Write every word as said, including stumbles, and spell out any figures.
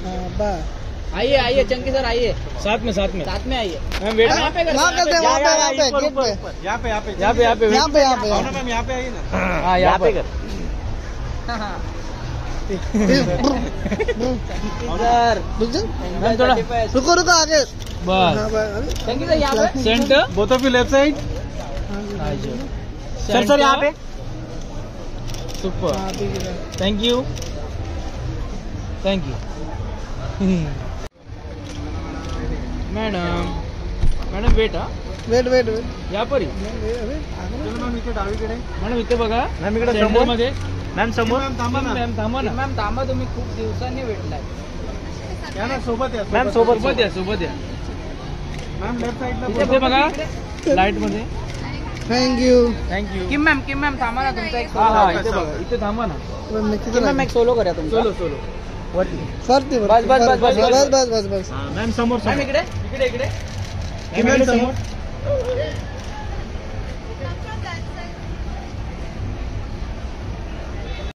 आइए आइए चंकी सर आइए, साथ में साथ में साथ में आइए। मैम वेट यहाँ पे वहाँ करते हैं, वहाँ पे, वहाँ पे, गेट पे। यहाँ पे यहाँ पे यहाँ पे यहाँ पे यहाँ पे, यहाँ पे। मैम यहाँ पे आइए ना। हाँ यहाँ पे कर। सर रुक जा। मैम थोड़ा रुको रुको आगे। बस चंकी सर यहाँ पे। Centre both of you left side. Sir sir यहाँ पे। Super thank you thank you madam madam wait हा वेट वेट वेट या परी मॅम इथे डावीकडे मॅडम इथे बघा मॅम इकडे समोर मध्ये मॅम समोर थांबा ना मॅम थांबा ना मॅम थांबा, तुम्ही खूप दिवसांनी भेटलाय। या ना सोबत या मॅम सोबत सोबत या सोबत या मॅम लेफ्ट साइडला इथे बघा लाईट मध्ये thank you thank you Kim ma'am Kim ma'am थांबा ना, तुमचा एक हा सोलो हा आहे। इथे बघा इथे थांबा ना किम मॅम एक सोलो करूया तुमचा। सोलो सोलो वरती वरती बस, बस, बस, बस, बस बस बस बस मॅम समोर मॅम इकडे इकडे इकडे मॅम समोर